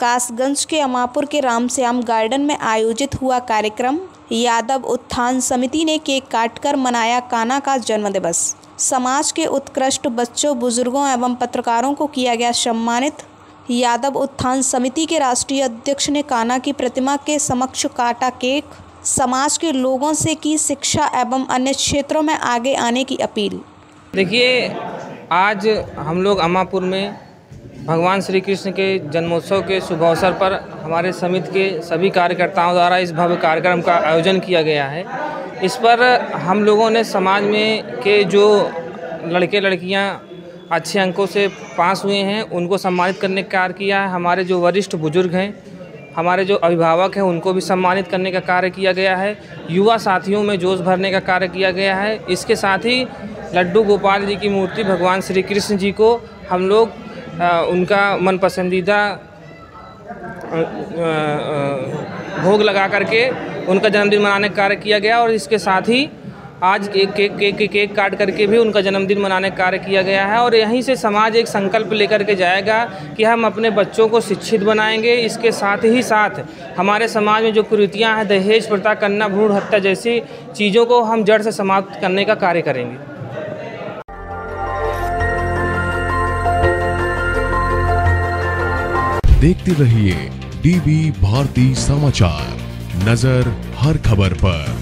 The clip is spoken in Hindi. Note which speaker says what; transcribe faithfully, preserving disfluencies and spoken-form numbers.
Speaker 1: कासगंज के अमापुर के रामश्याम गार्डन में आयोजित हुआ कार्यक्रम। यादव उत्थान समिति ने केक काटकर मनाया कान्हा का जन्मदिवस। समाज के उत्कृष्ट बच्चों, बुजुर्गों एवं पत्रकारों को किया गया सम्मानित। यादव उत्थान समिति के राष्ट्रीय अध्यक्ष ने कान्हा की प्रतिमा के समक्ष काटा केक। समाज के लोगों से की शिक्षा एवं अन्य क्षेत्रों में आगे आने की अपील।
Speaker 2: देखिए, आज हम लोग अमापुर में भगवान श्री कृष्ण के जन्मोत्सव के शुभ अवसर पर हमारे समिति के सभी कार्यकर्ताओं द्वारा इस भव्य कार्यक्रम का आयोजन किया गया है। इस पर हम लोगों ने समाज में के जो लड़के लड़कियां अच्छे अंकों से पास हुए हैं उनको सम्मानित करने का कार्य किया है। हमारे जो वरिष्ठ बुजुर्ग हैं, हमारे जो अभिभावक हैं, उनको भी सम्मानित करने का कार्य किया गया है। युवा साथियों में जोश भरने का कार्य किया गया है। इसके साथ ही लड्डू गोपाल जी की मूर्ति भगवान श्री कृष्ण जी को हम लोग आ, उनका मन पसंदीदा भोग लगा करके उनका जन्मदिन मनाने का कार्य किया गया। और इसके साथ ही आज एक केक केक केक केक काट करके भी उनका जन्मदिन मनाने का कार्य किया गया है। और यहीं से समाज एक संकल्प लेकर के जाएगा कि हम अपने बच्चों को शिक्षित बनाएंगे। इसके साथ ही साथ हमारे समाज में जो कुरीतियाँ हैं, दहेज प्रथा, कन्या भ्रूण हत्या जैसी चीज़ों को हम जड़ से समाप्त करने का कार्य करेंगे।
Speaker 3: देखते रहिए डीबी भारती समाचार, नजर हर खबर पर।